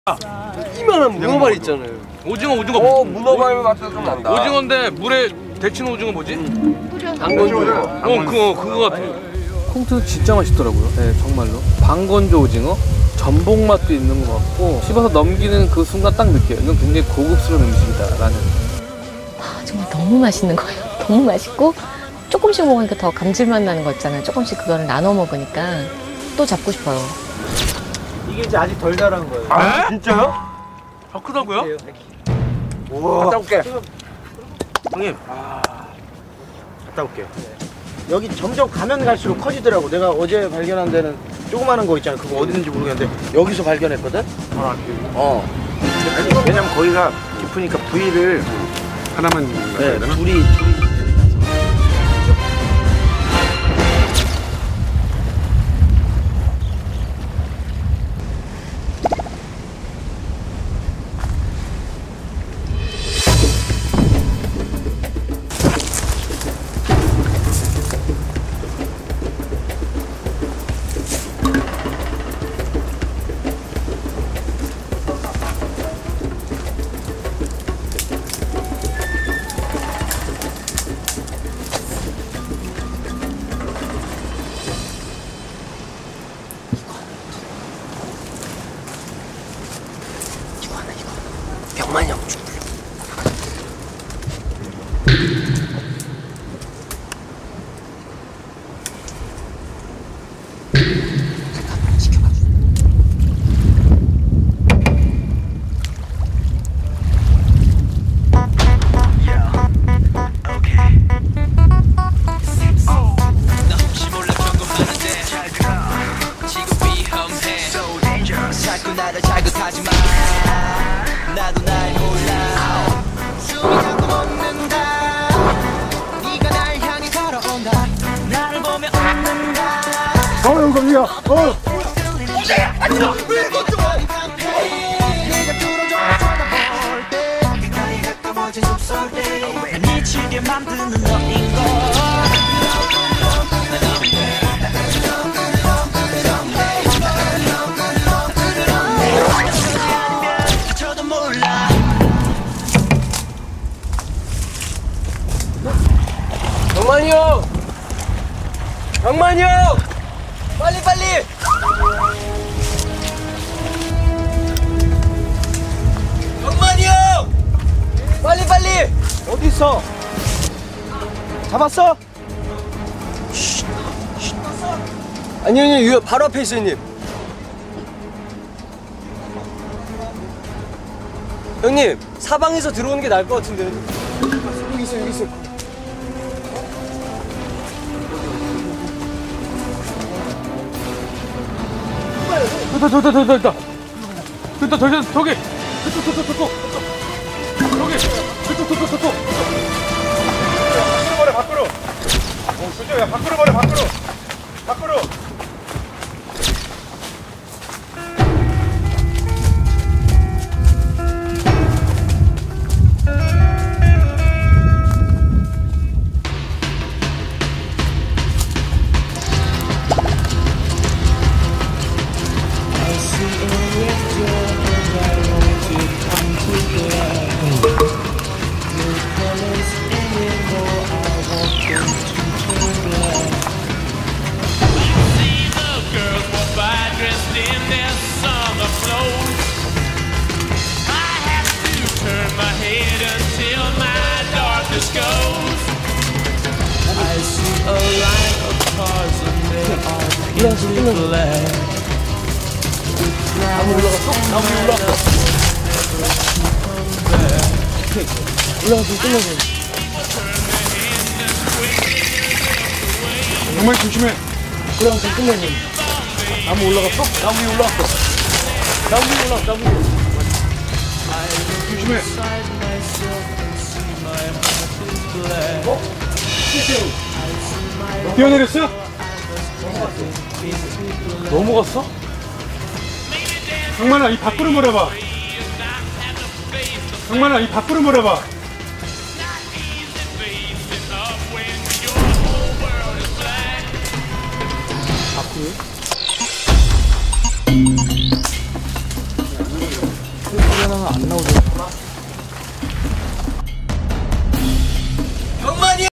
이만한 문어발 있잖아요. 오징어. 문어발 맛도 좀 난다. 오징어인데 물에 데치는 오징어 뭐지? 방건조. 그거 같아. 콩트는 진짜 맛있더라고요. 네, 정말로. 방건조 오징어, 전복 맛도 있는 것 같고 씹어서 넘기는 그 순간 딱 느껴요. 이건 굉장히 고급스러운 음식이다라는. 정말 너무 맛있는 거예요. 너무 맛있고 조금씩 먹으니까 더 감칠맛 나는 거 있잖아요. 조금씩 그거를 나눠 먹으니까 또 잡고 싶어요. 이게 이제 아직 덜 자란 거예요. 아 진짜요? 더 크다고요? 우와. 갔다 올게. 형님. 갔다 올게요. 여기 점점 가면 갈수록 커지더라고. 내가 어제 발견한 데는 조그마한 거 있잖아. 그거 어디든지 모르겠는데 여기서 발견했거든. 왜냐면 거기가 깊으니까 부위를 하나만 네, 둘이 병만이 형 좀. 나도 날 몰라. 숨이 자꾸 멎는다. 네가 날 향해 걸어온다. 나를 보며 웃는다. 영감이야. 오세요. 아니야. 내가 뚫어져 쳐다볼 때 가까이 가까워진 숲속 때 미치게 만드는 너인 걸. 병만이 형! 병만이 형! 빨리! 병만이 형! 빨리! 어디 있어? 잡았어? 아니요, 바로 앞에 있어요, 형님. 형님, 사방에서 들어오는 게 나을 것 같은데. 여기 있어. 저기. 밖으로. 그죠? 밖으로 버려. 밖으로. 정말 조심해. 올라가서 끝내줘. 나무 올라갔어? 나무 위에 올라갔어. 조심해. 뛰어내렸어? 넘어갔어? 강만아, 이 밖으로 몰아봐. 강만아, 이 밖으로 몰아봐. 하나는 안 나오죠.